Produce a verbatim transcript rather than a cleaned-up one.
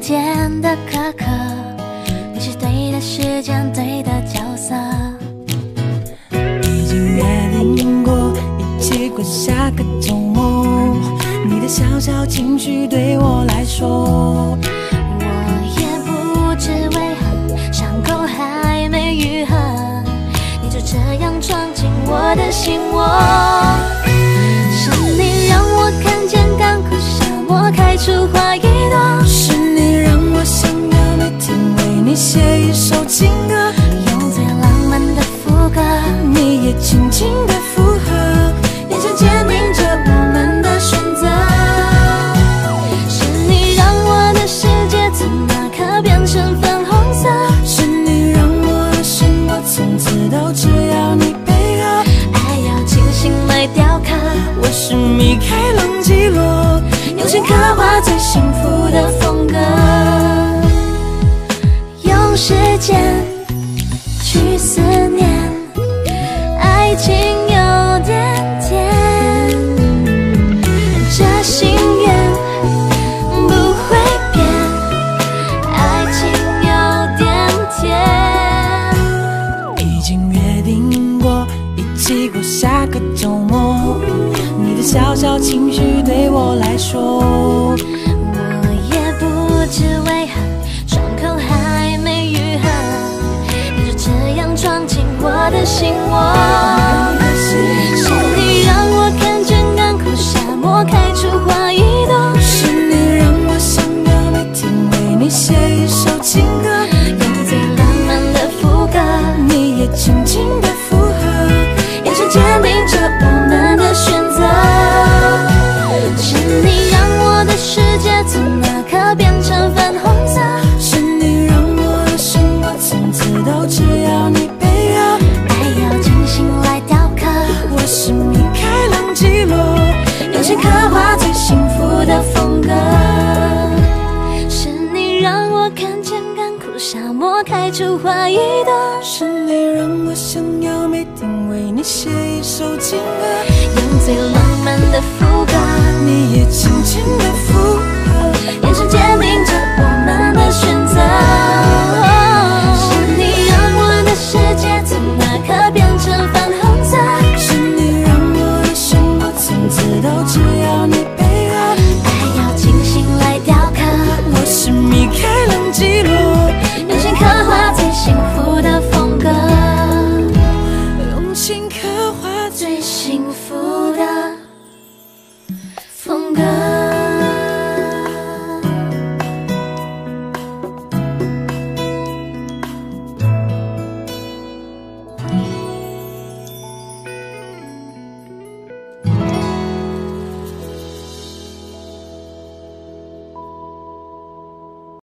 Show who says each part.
Speaker 1: 间的苛刻，你是对的时间，对的角色。
Speaker 2: 已经约定过一起过下个周末，你的小小情绪对我来说，
Speaker 1: 我也不知为何伤口还没愈合，你就这样闯进我的心窝。是你让我看见干枯沙漠开出花一朵，
Speaker 2: 是你让我想要每天为你写一首情歌，
Speaker 1: 用最浪漫的副歌，
Speaker 2: 你也轻轻的附和，眼神坚定着我们的选择。
Speaker 1: 是你让我的世界从那刻变成粉红色，
Speaker 2: 是你让我的生活从此都只要你配合，
Speaker 1: 爱要精心来雕刻。
Speaker 2: 我是米开朗基罗，用心刻画最幸福的风格，
Speaker 1: 用时间去思念，爱情有点甜，这心愿不会变，爱情有点甜。
Speaker 2: 已经约定过一起过下个周末，你的小小情绪对我来说，
Speaker 1: 我也不知为何伤口还没愈合，你就这样闯进我的心窝。是你让我看见干枯沙漠开出花一朵，
Speaker 2: 是你让我想要每天为你写一首情歌，
Speaker 1: 用最浪漫的副歌，
Speaker 2: 你也轻轻的附和，
Speaker 1: 眼神坚定着我们的选择。是你让我的世界从那刻变成粉红色，
Speaker 2: 是你让我的生活从此都只要你配合，
Speaker 1: 爱要精心来雕刻。
Speaker 2: 我是米开朗基罗，
Speaker 1: 用心刻画最幸福的风格。是你让我看见干枯沙漠开出花一朵，
Speaker 2: 是你让我想要每天为你写一首情歌，
Speaker 1: 用最浪漫的副歌，
Speaker 2: 你也轻轻的附和，
Speaker 1: 眼神坚定着我们的选择。是你让我的世界从那刻变成粉红色，
Speaker 2: 是你让我的生活从此都只要你配合，
Speaker 1: 爱要精心来雕刻。
Speaker 2: 我是米开朗基罗，
Speaker 1: 用心刻画最幸福的风格，
Speaker 2: 用心刻画最
Speaker 1: 最幸福